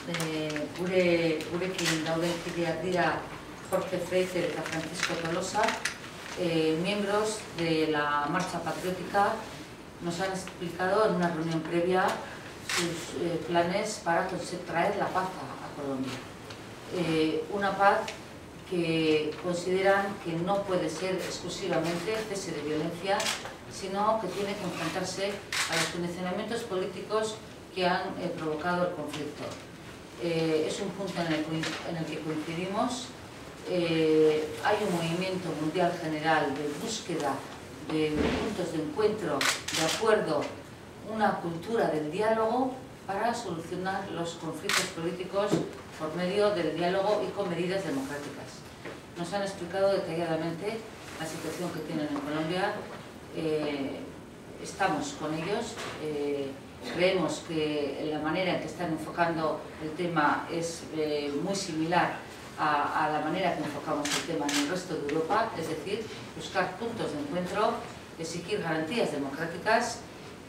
gurekin dauden kideak dira Jorge Freiter eta Francisco Tolosa, miembros de la Marcha Patriótica. Nos han explicado en una reunión previa sus planes para traer la paz a Colombia. Una paz que consideran que no puede ser exclusivamente cese de violencia, sino que tiene que enfrentarse a los condicionamientos políticos que han provocado el conflicto. Es un punto en el que coincidimos. Hay un movimiento mundial general de búsqueda de puntos de encuentro, de acuerdo, una cultura del diálogo para solucionar los conflictos políticos por medio del diálogo y con medidas democráticas. Nos han explicado detalladamente la situación que tienen en Colombia. Estamos con ellos. Creemos que la manera en que están enfocando el tema es muy similar a la manera que enfocamos el tema en el resto de Europa, es decir, buscar puntos de encuentro, exigir garantías democráticas,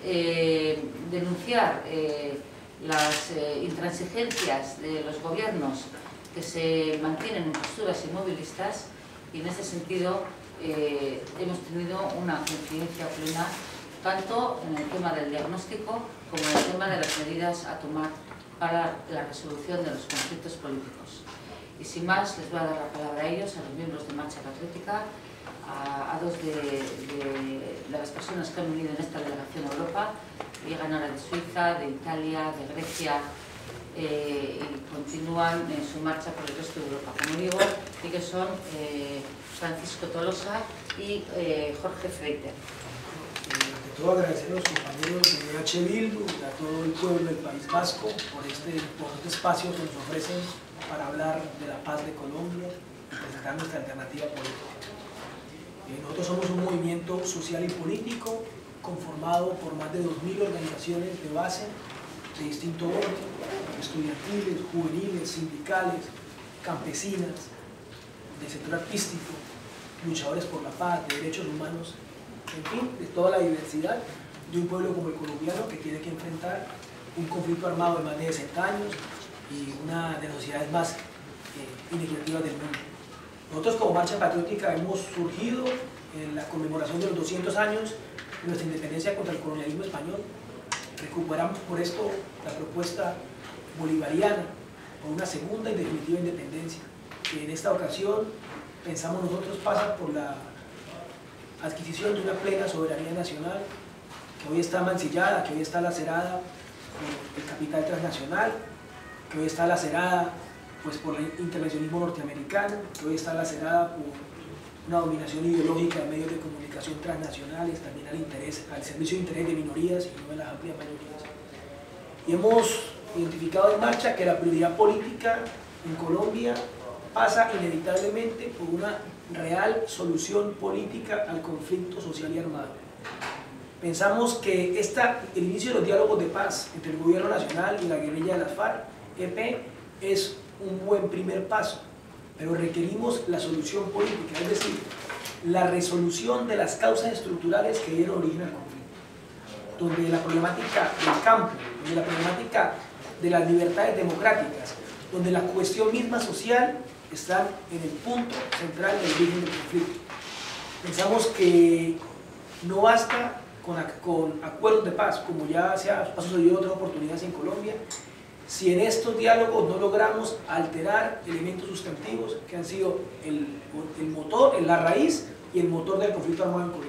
denunciar las intransigencias de los gobiernos que se mantienen en posturas inmovilistas, y en ese sentido hemos tenido una coincidencia plena tanto en el tema del diagnóstico como en el tema de las medidas a tomar para la resolución de los conflictos políticos. Y sin más, les voy a dar la palabra a ellos, a los miembros de Marcha Patriótica, a dos de las personas que han venido en esta delegación a Europa. Llegan ahora de Suiza, de Italia, de Grecia, y continúan en su marcha por el resto de Europa. Como digo, ellos son Francisco Tolosa y Jorge Freiter. Ante todo, agradecer a los compañeros de H. Bildu y a todo el pueblo del País Vasco por este espacio que nos ofrecen para hablar de la paz de Colombia y presentar nuestra alternativa política. Nosotros somos un movimiento social y político conformado por más de 2.000 organizaciones de base de distinto orden, estudiantiles, juveniles, sindicales, campesinas, del sector artístico, luchadores por la paz, de derechos humanos, en fin, de toda la diversidad de un pueblo como el colombiano que tiene que enfrentar un conflicto armado de más de 60 años y una de las sociedades más inequitativas del mundo. Nosotros como Marcha Patriótica hemos surgido en la conmemoración de los 200 años de nuestra independencia contra el colonialismo español. Recuperamos por esto la propuesta bolivariana por una segunda y definitiva independencia, que en esta ocasión pensamos nosotros pasa por la adquisición de una plena soberanía nacional, que hoy está mancillada, que hoy está lacerada por el capital transnacional, que hoy está lacerada pues, por el intervencionismo norteamericano, que hoy está lacerada por una dominación ideológica de medios de comunicación transnacionales, también al servicio de interés de minorías y no de las amplias mayorías. Y hemos identificado en Marcha que la prioridad política en Colombia pasa inevitablemente por una real solución política al conflicto social y armado. Pensamos que el inicio de los diálogos de paz entre el gobierno nacional y la guerrilla de las FARC-EP es un buen primer paso, pero requerimos la solución política, es decir, la resolución de las causas estructurales que dieron origen al conflicto, donde la problemática del campo, donde la problemática de las libertades democráticas, donde la cuestión misma social están en el punto central del origen del conflicto. Pensamos que no basta con acuerdos de paz, como ya ha sucedido en otras oportunidades en Colombia, si en estos diálogos no logramos alterar elementos sustantivos que han sido el motor, la raíz y el motor del conflicto armado en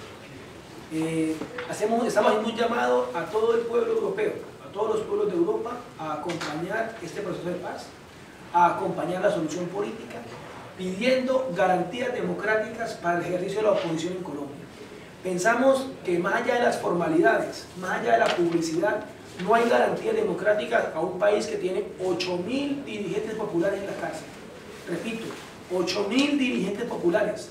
Colombia. Estamos haciendo un llamado a todo el pueblo europeo, a todos los pueblos de Europa, a acompañar este proceso de paz, a acompañar la solución política, pidiendo garantías democráticas para el ejercicio de la oposición en Colombia. Pensamos que más allá de las formalidades, más allá de la publicidad, no hay garantías democráticas a un país que tiene 8.000 dirigentes populares en la cárcel. Repito, 8.000 dirigentes populares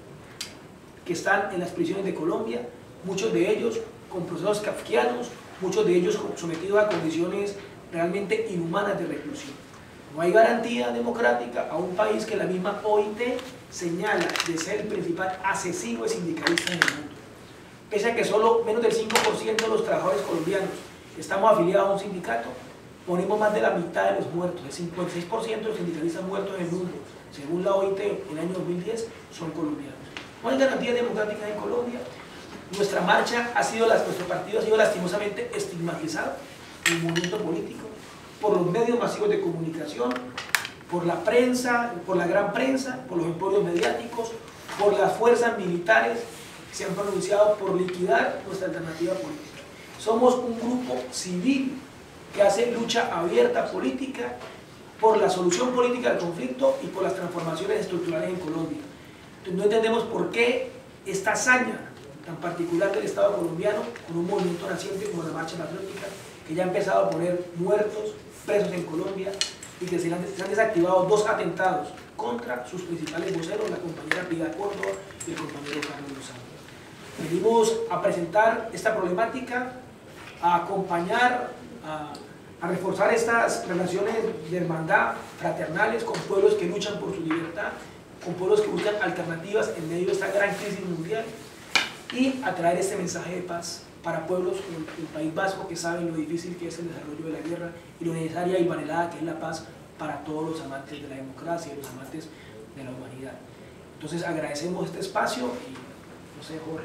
que están en las prisiones de Colombia, muchos de ellos con procesos kafkianos, muchos de ellos sometidos a condiciones realmente inhumanas de reclusión. No hay garantía democrática a un país que la misma OIT señala de ser el principal asesino de sindicalistas en el mundo. Pese a que solo menos del 5% de los trabajadores colombianos estamos afiliados a un sindicato, ponemos más de la mitad de los muertos, el 56% de los sindicalistas muertos en el mundo, según la OIT, en el año 2010, son colombianos. No hay garantías democráticas en Colombia. Nuestra marcha nuestro partido ha sido lastimosamente estigmatizado en el movimiento político, por los medios masivos de comunicación, por la prensa, por la gran prensa, por los emporios mediáticos, por las fuerzas militares que se han pronunciado por liquidar nuestra alternativa política. Somos un grupo civil que hace lucha abierta política por la solución política del conflicto y por las transformaciones estructurales en Colombia. Entonces, no entendemos por qué esta hazaña tan particular del Estado colombiano, con un movimiento naciente como la Marcha Patriótica, que ya ha empezado a poner muertos, presos en Colombia, y que se han desactivado 2 atentados contra sus principales voceros, la compañera Pilar Córdoba y el compañero Carlos Lozano. Venimos a presentar esta problemática, a acompañar, a reforzar estas relaciones de hermandad fraternales con pueblos que luchan por su libertad, con pueblos que buscan alternativas en medio de esta gran crisis mundial, y a traer este mensaje de paz para pueblos como el País Vasco, que saben lo difícil que es el desarrollo de la guerra y lo necesaria y anhelada que es la paz para todos los amantes de la democracia y los amantes de la humanidad. Entonces agradecemos este espacio y no sé, Jorge.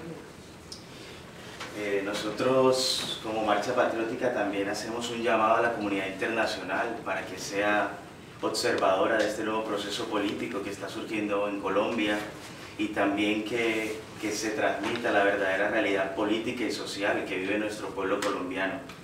Nosotros como Marcha Patriótica también hacemos un llamado a la comunidad internacional para que sea observadora de este nuevo proceso político que está surgiendo en Colombia, y también que se transmita la verdadera realidad política y social que vive nuestro pueblo colombiano.